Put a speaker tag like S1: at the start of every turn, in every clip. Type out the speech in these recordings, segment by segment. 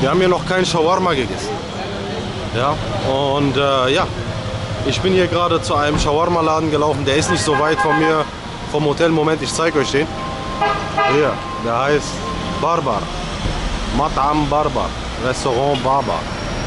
S1: Wir haben hier noch keinen Shawarma gegessen. Ja, und ja, ich bin hier gerade zu einem Shawarma-Laden gelaufen. Der ist nicht so weit von mir, vom Hotel. Moment, ich zeige euch den. Hier, der heißt Barbar. Mat'am Barbar. Restaurant Barbar.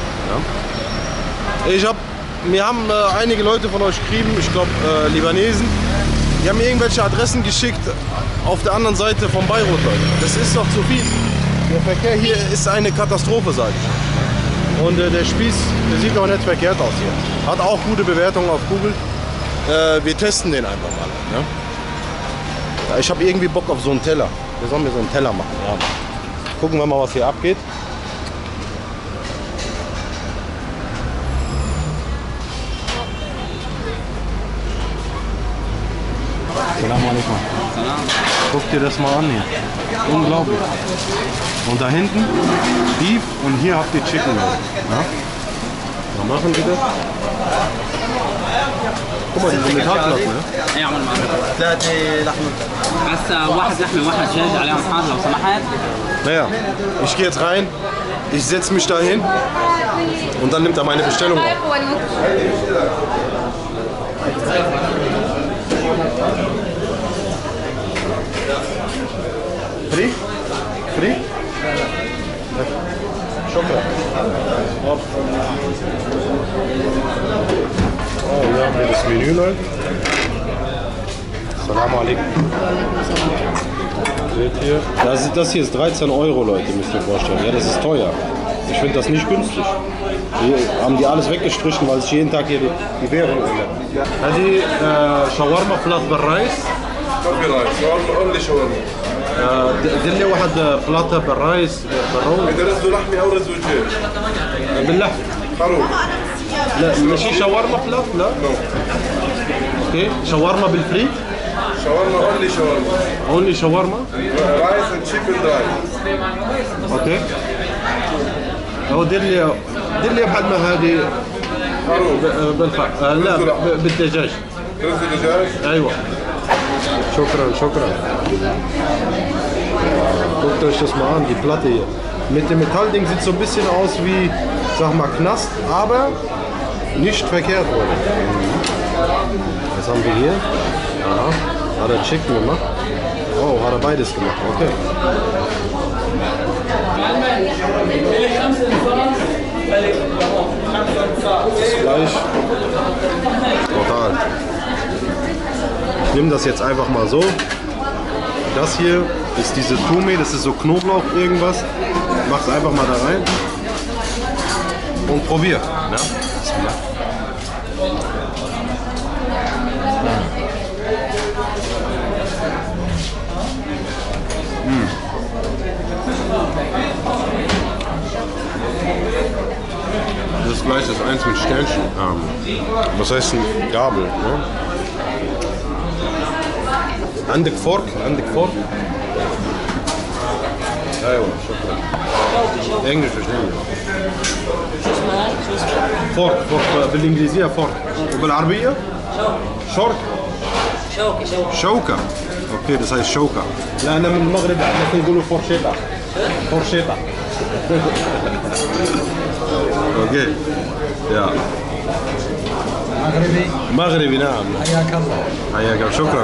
S1: Ja. Mir haben einige Leute von euch geschrieben, ich glaube Libanesen, die haben mir irgendwelche Adressen geschickt auf der anderen Seite von Beirut, Leute. Das ist doch zu viel. Der Verkehr hier ist eine Katastrophe, sage ich. Und der Spieß, der sieht auch nicht verkehrt aus hier. Hat auch gute Bewertungen auf Google. Wir testen den einfach mal. Ne? Ja, ich habe irgendwie Bock auf so einen Teller. Wir sollen mir so einen Teller machen. Ja. Gucken wir mal, was hier abgeht. Salam alaikum. Guck dir das mal an hier. Unglaublich. Und da hinten Beef und hier habt ihr Chicken. Ja? Dann machen wir das. Guck mal, diese Metallplatten, ne?
S2: اعمل معنا 3 لحمه بس واحد لحمه وواحد دجاج عليهم حار لو سمحت.
S1: Naja, ich gehe jetzt rein, ich setze mich da hin und dann nimmt er meine Bestellung auf. Free? Free? Schokolade. Oh, hier haben wir das Menü, Leute. Salam alaikum. Seht ihr? Das hier ist 13 Euro, Leute, müsst ihr vorstellen. Ja, das ist teuer. Ich finde das nicht günstig. Hier haben die alles weggestrichen, weil sich jeden Tag hier die Währung ändert. هذه شاورما فلات بالرايس.
S3: بالرايس اونلي شاورما.
S1: دير لي واحد فلاطه بالرايس بالروز.
S3: رز لحمي او رز دجاج.
S1: باللحم.
S3: خروف.
S1: لا ماشي شاورما فلات لا. اوكي شاورما بالفريت.
S3: شاورما اونلي شاورما.
S1: اونلي شاورما.
S3: رايس اند تشيكن رايس.
S1: اوكي. هو دير لي بحال ما هذه بالفرق لا بالدجاج.
S3: رز دجاج.
S1: ايوه. شكرا. Guckt euch das mal an, die Platte hier. Mit dem Metallding sieht so ein bisschen aus wie, sag mal, Knast, aber nicht verkehrt wurde. Was haben wir hier? Aha. Hat er Chicken gemacht? Oh, hat er beides gemacht, okay. Das Fleisch. Total. Ich nehme das jetzt einfach mal so. Das hier ist diese Tume, das ist so Knoblauch irgendwas. Mach's einfach mal da rein und probier. Ne? Das Fleisch ist eins mit Sternchen. Was heißt ein Gabel? Ne? عندك فورك؟ ايوه شكرا. انجلش وشنو؟ فورك بالانجليزيه فورك وبالعربيه شورك. شوكه. اوكي das heißt شوكه. لا انا من المغرب احنا نقولوا فورشيطه. اوكي يا مغربي نعم. حياك الله. شكرا.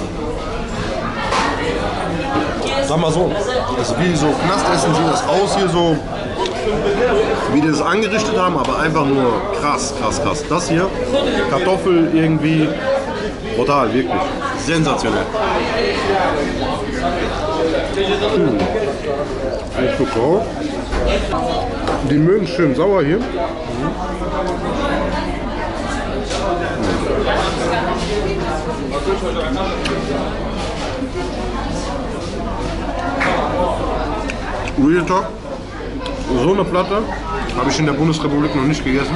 S1: Sag mal so, das ist wie so Knastessen, sieht das aus hier so, wie die das angerichtet haben, aber einfach nur krass. Das hier, Kartoffel irgendwie, brutal, wirklich, sensationell. Ich gucke. Die mögen schön sauer hier. Real Talk, so eine Platte habe ich in der Bundesrepublik noch nicht gegessen.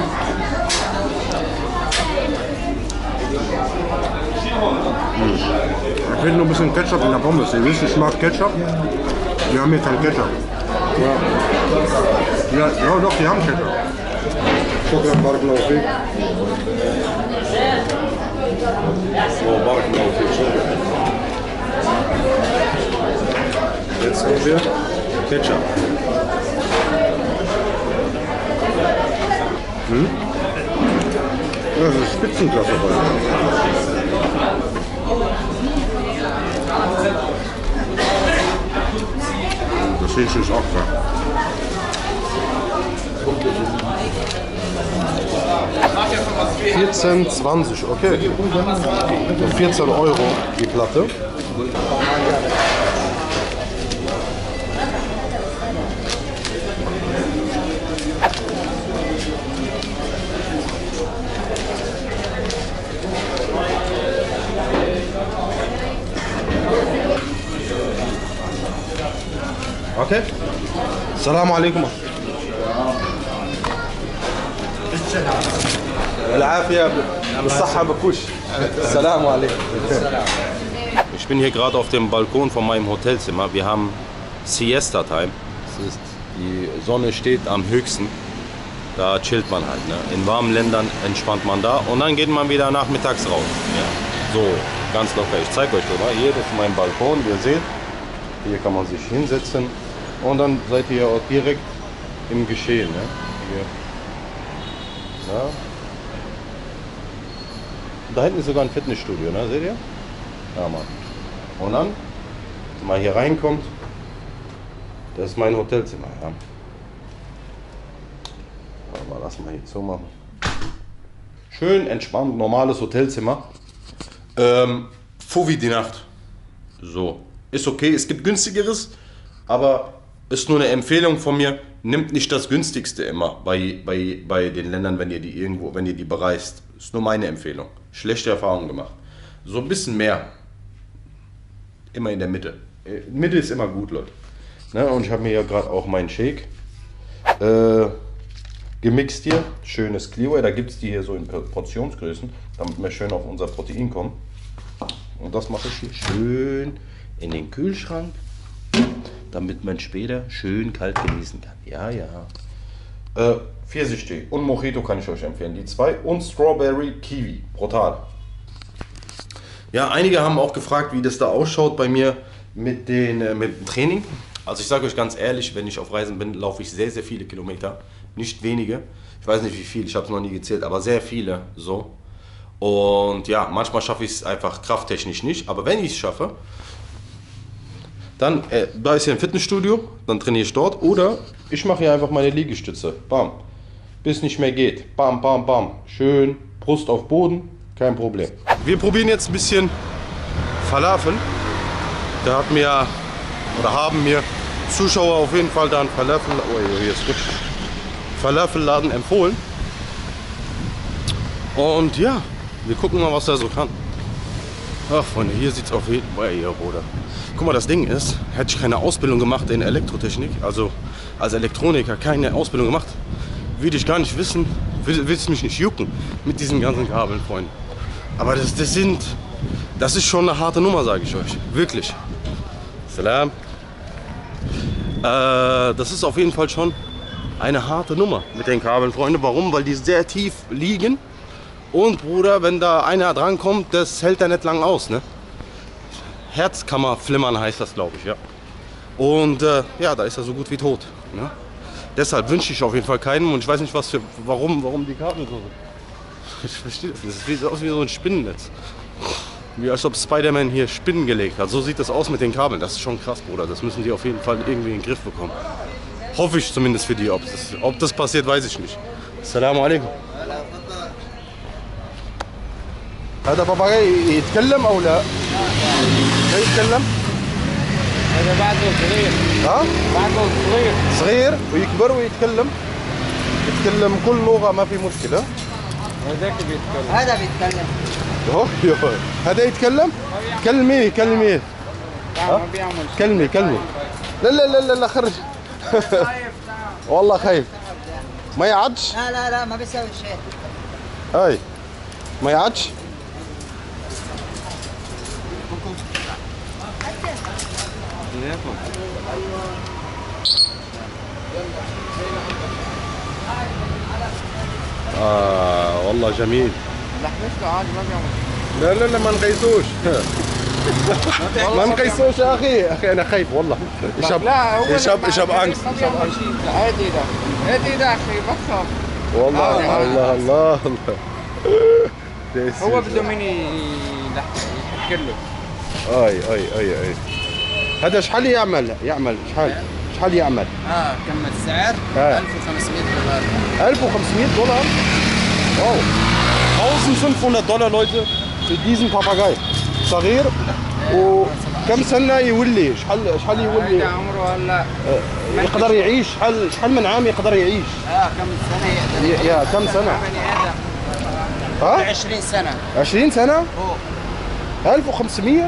S1: Da fehlt nur ein bisschen Ketchup in der Pommes. Ihr wisst, ich mag Ketchup. Wir haben hier kein Ketchup. Ja, doch, die haben Ketchup. Shukran, barakallahu fik. Oh, barakallahu fik. Jetzt haben wir Ketchup. Spitzenklasse Rolle. Das Hähnchen ist auch klar. 14,20, okay. 14 € die Platte. اوكي السلام عليكم العافية بالصحة بكوش السلام عليكم. Ich bin hier gerade auf dem Balkon von meinem Hotelzimmer. Wir haben Siesta Time. Das ist, die Sonne steht am höchsten. Da chillt man halt. Ne? In warmen Ländern entspannt man da und dann geht man wieder nachmittags raus. Ja. So, ganz locker. Ich zeige euch das mal. Hier ist mein Balkon, wie ihr seht. Hier kann man sich hinsetzen und dann seid ihr auch direkt im Geschehen. Ne? Hier. Ja. Da hinten ist sogar ein Fitnessstudio, ne? Seht ihr? Ja, Mann. Und dann, wenn man hier reinkommt, das ist mein Hotelzimmer. Ja. Aber lass mal hier zumachen. Schön entspannt, normales Hotelzimmer. Fuvi die Nacht. So. Ist okay, es gibt günstigeres, aber ist nur eine Empfehlung von mir. Nimmt nicht das günstigste immer bei den Ländern, wenn ihr die bereist. Ist nur meine Empfehlung. Schlechte Erfahrungen gemacht. So ein bisschen mehr. Immer in der Mitte. Mitte ist immer gut, Leute. Ne? Und ich habe mir ja gerade auch meinen Shake gemixt hier. Schönes Clearway. Da gibt es die hier so in Portionsgrößen, damit wir schön auf unser Protein kommen. Und das mache ich hier schön in den Kühlschrank, damit man später schön kalt genießen kann. Ja, ja. Pfirsichtee und Mojito kann ich euch empfehlen. Die zwei und Strawberry Kiwi. Brutal. Ja, einige haben auch gefragt, wie das da ausschaut bei mir mit dem Training. Also ich sage euch ganz ehrlich, wenn ich auf Reisen bin, laufe ich sehr, sehr viele Kilometer. Nicht wenige. Ich weiß nicht wie viel, ich habe es noch nie gezählt, aber sehr viele so. Und ja, manchmal schaffe ich es einfach krafttechnisch nicht. Aber wenn ich es schaffe, dann, da ist hier ein Fitnessstudio, dann trainiere ich dort. Oder ich mache hier einfach meine Liegestütze. Bam. Bis nicht mehr geht. Bam, bam, bam. Schön, Brust auf Boden, kein Problem. Wir probieren jetzt ein bisschen Falafel. Da haben mir Zuschauer auf jeden Fall da einen Falafelladen empfohlen. Und ja, wir gucken mal, was er so kann. Ach Freunde, hier sieht es auf jeden Fall, hier, Bruder. Guck mal, das Ding ist, hätte ich keine Ausbildung gemacht in Elektrotechnik, also als Elektroniker keine Ausbildung gemacht, würde ich gar nicht wissen, will es mich nicht jucken mit diesen ganzen Kabeln, Freunde. Aber das ist schon eine harte Nummer, sage ich euch. Wirklich. Salam. Das ist auf jeden Fall schon eine harte Nummer mit den Kabeln, Freunde. Warum? Weil die sehr tief liegen. Und Bruder, wenn da einer drankommt, das hält er nicht lang aus, ne? Herzkammerflimmern heißt das, glaube ich, ja. Und ja, da ist er so gut wie tot. Ne? Deshalb wünsche ich auf jeden Fall keinem und ich weiß nicht, warum die Kabel so sind. Ich verstehe das. Das sieht aus wie so ein Spinnennetz. Wie als ob Spider-Man hier Spinnen gelegt hat. So sieht das aus mit den Kabeln. Das ist schon krass, Bruder. Das müssen die auf jeden Fall irgendwie in den Griff bekommen. Hoffe ich zumindest für die. Ob das passiert, weiß ich nicht. Assalamu alaikum. هذا بابايا يتكلم أو لا؟ لا يتكلم؟
S2: هذا بعده صغير.
S1: ها؟
S2: بعده صغير.
S1: صغير ويكبر ويتكلم. يتكلم كل لغة ما في مشكلة.
S2: هذاك بيتكلم.
S4: هذا بيتكلم.
S1: هذا يتكلم؟ كلميه.
S2: ما بيعمل
S1: شيء. كلمي. لا خرج. والله خايف. ما يعدش؟
S4: لا ما بيسوي شيء.
S1: هاي ما يعدش؟ والله جميل.
S2: لحمته عادي ما بيعمل.
S1: لا ما نقيسوش. ما نقيسوش يا اخي انا خايف والله. ايش هب انكس.
S2: عادي ده اخي ما تخاف.
S1: والله الله
S5: هو بده مين يحكي له.
S1: اي هذا شحال يعمل شحال يعمل؟
S2: كم السعر؟ 1500 دولار.
S1: 1500 Dollar? Wow. 1500 Dollar Leute für diesen Papagei. صغير وكم سنة يولي؟ شحال يولي؟
S5: عمره هلا
S1: يقدر يعيش شحال من عام يقدر يعيش؟
S2: كم سنة يقدر
S1: يا كم سنة؟
S2: 20 سنة.
S1: 20 سنة؟ 1500؟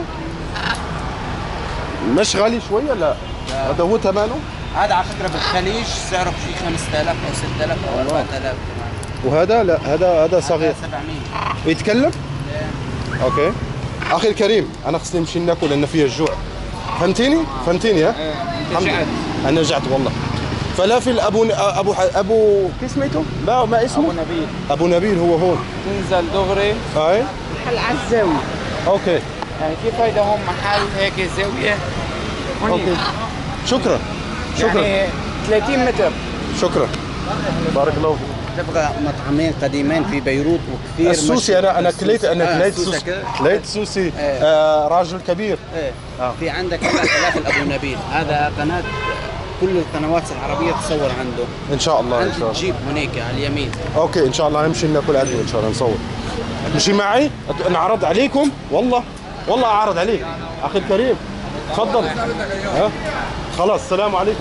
S1: مش غالي شوية لا؟ هذا هو ثمنه؟
S2: هذا على فكرة بالخليج سعره شيء 5000 أو 6000 أو 4000.
S1: وهذا لا هذا صغير.
S2: 700.
S1: ويتكلم؟ اوكي. اخي الكريم انا خصني نمشي ناكل لان فيها الجوع. فهمتيني ها؟
S5: انت جعت.
S1: انا جعت والله. فلافل ابو كيف سميته؟ ما اسمه؟ ابو نبيل هو هون.
S5: تنزل دغري
S1: اي
S5: محل على الزاوية.
S1: اوكي.
S5: يعني كيف هيدا هون محل هيك زاوية
S1: اوكي. شكرا
S5: يعني 30 متر.
S1: شكرا بارك الله فيك.
S2: تبغى مطعمين قديمين في بيروت وكثير.
S1: السوسي انا كليت سوسي راجل كبير.
S2: في عندك فلافل ابو نبيل، هذا قناه كل القنوات العربيه تصور عنده.
S1: ان شاء الله ان شاء الله.
S2: تجيب هناك على اليمين.
S1: اوكي ان شاء الله نمشي ناكل عنده ان شاء الله نصور. مشي معي نعرض عليكم والله اعرض عليك اخي الكريم. تفضل. خلاص السلام عليكم.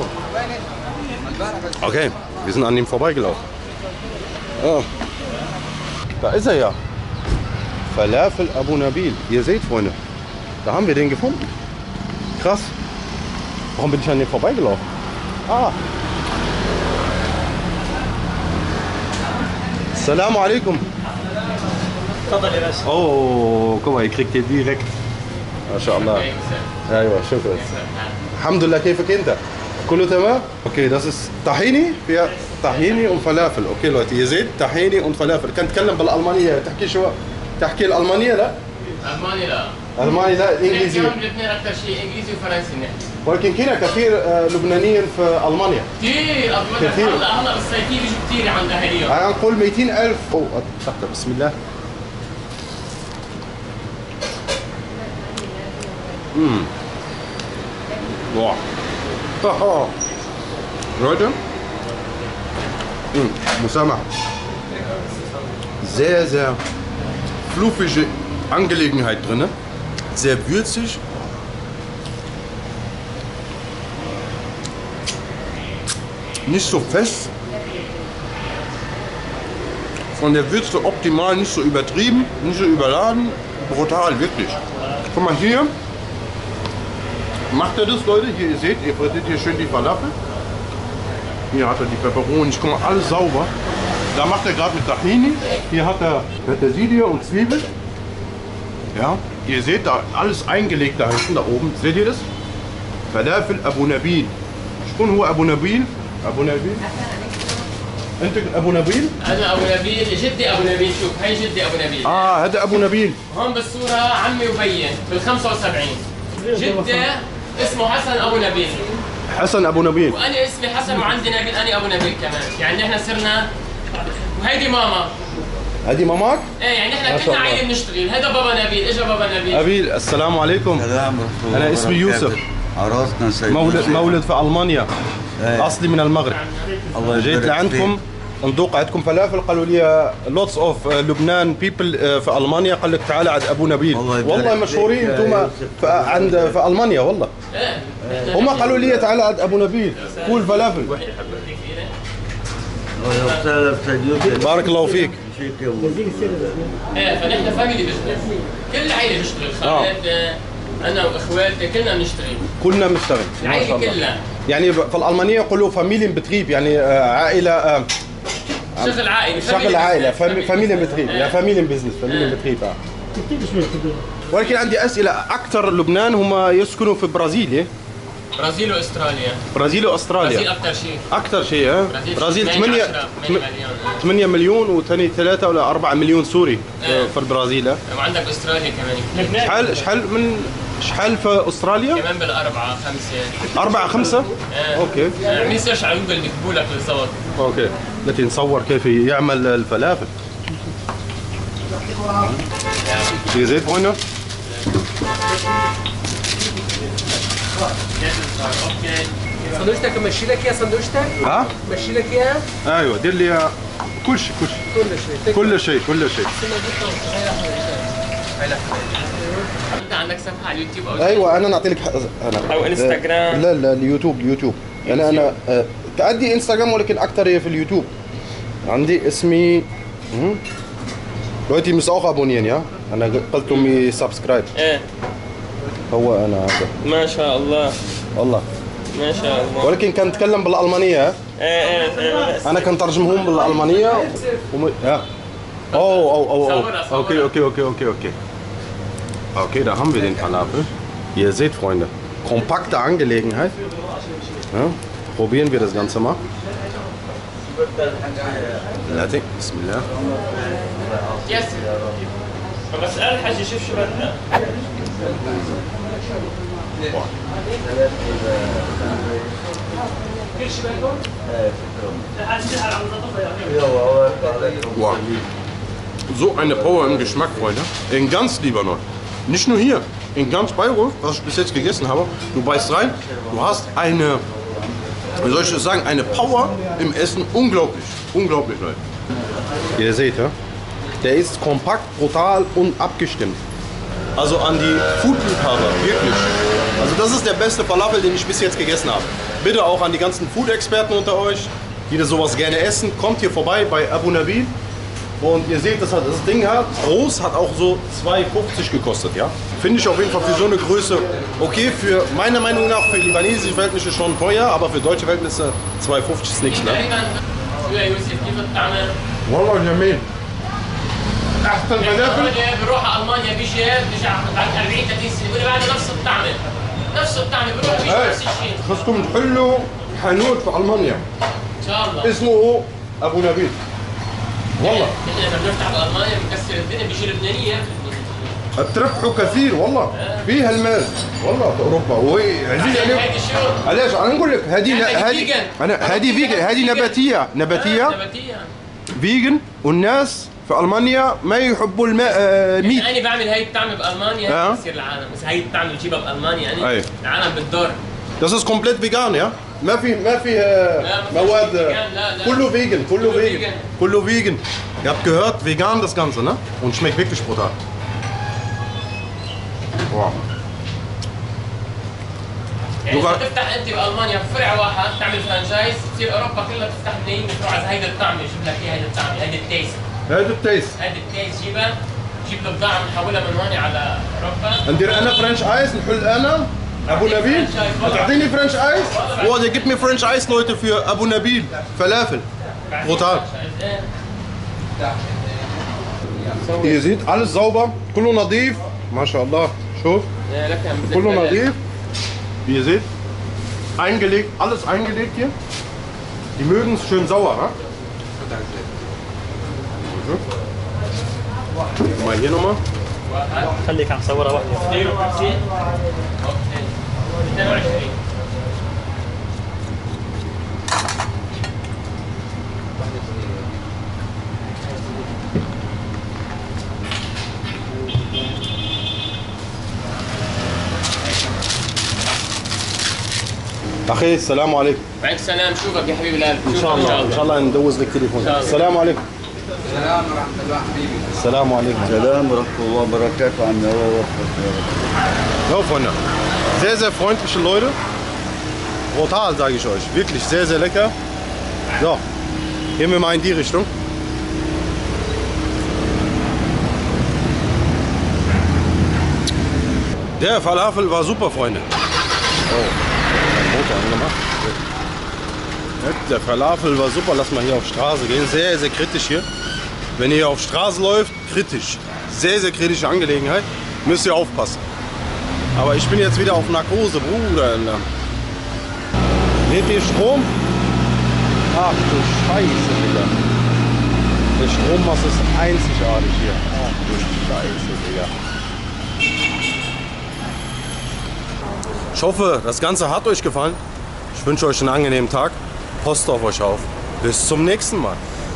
S1: Okay, wir sind an ihm vorbeigelaufen. Da ist er ja. Falafel Abu Nabil. Ihr seht, Freunde, da haben wir den gefunden. Krass. Warum bin ich an dem vorbeigelaufen? Assalamu alaikum.
S6: تفضل يا باشا.
S1: Oh, guck mal, ihr kriegt hier direkt. ما شاء الله. ايوه شكرا. الحمد لله. كيفك انت؟ كله تمام؟ Okay, das ist Tahini. Wir Tahini und Falafel. Okay Leute, ihr seht Tahini und Falafel. كان تتكلم بالألمانية. تحكي الألمانية لا؟ ألماني لا إنجليزي.
S6: الاثنين أكثر شيء إنجليزي وفرنسي نحكي.
S1: ولكن كنا كثير لبنانيين في ألمانيا.
S6: كثير. هلا بالصيفية بيجوا كثير عند أهاليهم.
S1: أنا نقول 200,000. بسم الله. Wow. Leute, Musama, sehr fluffige Angelegenheit drin, sehr würzig. Nicht so fest, von der Würze optimal, nicht so übertrieben, nicht so überladen, brutal, wirklich. Guck mal hier. Macht er das, Leute? Hier, ihr seht, ihr frittiert hier schön die Falafel. Hier hat er die Peperoni, guck mal, alles sauber. Da macht er gerade mit Tahini. Hier hat er Petersilie und Zwiebel. Ja, ihr seht da alles eingelegt da hinten, da oben. Seht ihr das? Falafel Abu Nabil. شكون هو أبو نبيل؟ أبو نبيل؟ أنت أبو نبيل؟
S6: أنا أبو نبيل، جدي أبو نبيل. شوف هي جدي أبو نبيل.
S1: هذا أبو نبيل.
S6: هون بالصورة عمي وبين بال 75. جده اسمه حسن أبو نبيل.
S1: حسن أبو نبيل.
S6: وأنا اسمي حسن وعندي نبيل، أنا أبو نبيل كمان. يعني نحن صرنا. وهيدي ماما.
S1: هذه ماماك؟
S6: ايه يعني احنا كلنا عائله بنشتغل. هذا بابا نبيل، اجا بابا نبيل.
S1: نبيل السلام عليكم.
S7: سلام.
S1: انا اسمي يوسف.
S7: عرسنا سيد.
S1: مولد في المانيا. اصلي من المغرب. جيت لعندكم نذوق عندكم فلافل. قالوا لي لوتس اوف لبنان بيبل في المانيا. قال لك تعال عند ابو نبيل. والله مشهورين انتم في المانيا والله. هم قالوا لي تعال عند ابو نبيل كول فلافل. بارك الله فيك.
S6: ايه فنحن فاميلي بزنس، كل العائله بتشتغل. خالد انا واخواتي كلنا بنشتغل.
S1: كلنا بنشتغل.
S6: العائله كلها.
S1: يعني في الالمانيه يقولوا فاميلي بتريب، يعني عائله
S6: شغل عائلي.
S1: شغل عائله فاميلي بتريب، يعني فاميلي بزنس فاميلي بتريب. ولكن عندي اسئله. اكثر لبنان هم يسكنوا في برازيل.
S6: برازيل واستراليا.
S1: برازيل
S6: برازيل اكثر شيء.
S1: اكثر شيء. برازيل 8
S6: مليون
S1: مليون وثاني 3 ولا 4 مليون سوري في البرازيل.
S6: وعندك استراليا كمان.
S1: شحال في استراليا؟
S6: كمان بالأربعة 5.
S1: 4 5؟ اوكي.
S6: اعمل سيرش على جوجل بيكتبوا لك بالضبط.
S1: اوكي. التي نصور كيف يعمل الفلافل. Wie ihr seht, Freunde.
S6: سندوشتك امشي لك اياه سندوشتك؟
S1: ها؟
S6: امشي لك اياه؟
S1: ايوه دير لي كل شيء كل شيء كل شيء.
S6: انت عندك صفحه على اليوتيوب او
S1: ايوه انا نعطي لك انا
S6: او انستغرام؟
S1: لا اليوتيوب. انا تأدي انستغرام ولكن اكثر هي في اليوتيوب. عندي اسمي Leute, ihr müsst auch abonnieren, ja? أنا قلت لهم سبسكرايب.
S6: ايه
S1: هو أنا هذا.
S6: ما شاء الله
S1: والله.
S6: ما شاء الله.
S1: ولكن كان نتكلم بالألمانية.
S6: ايه
S1: أنا كنت ترجمهم بالألمانية. Ja. Oh. Okay. Okay, da haben wir den Falafel. Ihr seht, Freunde, kompakte Angelegenheit. Ja, probieren wir das Ganze mal. Latte, Bismillah.
S6: ياسر بس قال حاجه شوف شو بدنا
S1: Wow. So eine Power im Geschmack, Freunde. In ganz Libanon. Nicht nur hier, in ganz Beirut, was ich bis jetzt gegessen habe. Du beißt rein, du hast eine, wie soll ich das sagen, eine Power im Essen. Unglaublich. Unglaublich, Leute. Ihr seht, ja? Der ist kompakt, brutal und abgestimmt. Also an die Food-Liebhaber, wirklich. Also das ist der beste Falafel, den ich bis jetzt gegessen habe. Bitte auch an die ganzen Food-Experten unter euch, die das sowas gerne essen. Kommt hier vorbei bei Abu Nabil. Und ihr seht, das Ding hat groß, hat auch so 2,50 gekostet, ja. Finde ich auf jeden Fall für so eine Größe okay. Für meiner Meinung nach für libanesische Verhältnisse schon teuer, aber für deutsche Verhältnisse 2,50 ist nichts, ne?
S6: يا يوسف كيف الطعمه؟
S1: والله جميل. احسن فلافل.
S6: بروح المانيا بيجي بعد 40 30 سنه بيقول لي بعد نفس الطعمه بروح بيجي نفس الشيء.
S1: خصكم تحلوا حانوت في المانيا.
S6: ان شاء الله.
S1: اسمه ابو نبيل. والله.
S6: احنا لما بنفتح بالمانيا بنكسر الدنيا بيجي لبنانيه.
S1: بتربحوا كثير والله. فيها المال والله في اوروبا وهي عزيز عليكم. علاش انا نقول لك هذه فيجن هذه نباتيه فيجن والناس في المانيا ما يحبوا الميت.
S6: انا بعمل هاي الطعمه بالمانيا بتصير العالم بس هاي الطعمه بجيبها بالمانيا يعني العالم بتضر.
S1: Das ist komplett vegan, ja? ما في مواد. كله vegan, كله vegan. Ihr habt gehört, vegan das Ganze, ne? Und schmeckt wirklich brutal. Wow.
S6: يعني إذا تفتح انت بالمانيا فرع واحد تعمل فرانشايز تصير اوروبا كلها تفتح بنين بتروح على هيدا الطعمه يجيب لك اياها هيدا الطعمه هيدا التيست. هيدا التيست جيبها جيب له بضاعه بنحولها من هون على اوروبا. ندير
S1: انا فرنش ايس نحل انا ابو نبيل. تعطيني فرنش ايس؟ Boah, der gibt mir French Eis, Leute, für Abu Nabil. Falafel. Brutal. Ihr seht, alles sauber, كله نظيف. ما شاء الله. شوف. كله نظيف. Wie ihr seht, eingelegt, alles eingelegt hier. Die mögen es schön sauer, ne? Mal hier nochmal.
S7: خليك عم صورها واحدة.
S6: 52 22
S1: أخي السلام عليكم.
S6: وعليكم السلام شوفك يا حبيب القلب.
S1: إن شاء الله ندوز لك تليفون. السلام عليكم.
S2: السلام ورحمة الله حبيبي.
S1: السلام عليكم.
S8: Salam wa barakatuh an
S1: Ja, Freunde, sehr, sehr freundliche Leute. Brutal, sage ich euch. Wirklich sehr, sehr lecker. So, gehen wir mal in die Richtung. Der Falafel war super, Freunde. Oh, Motor angemacht. Der Falafel war super. Lass mal hier auf Straße gehen. Sehr, sehr kritisch hier. Wenn ihr hier auf Straße läuft, kritisch. Sehr, sehr kritische Angelegenheit. Müsst ihr aufpassen. Aber ich bin jetzt wieder auf Narkose, Bruder. Seht ihr Strom? Ach du Scheiße, Digga. Der Strommast ist einzigartig hier. Ach du Scheiße, Digga. Ich hoffe, das Ganze hat euch gefallen. Ich wünsche euch einen angenehmen Tag. Passt auf euch auf. Bis zum nächsten Mal.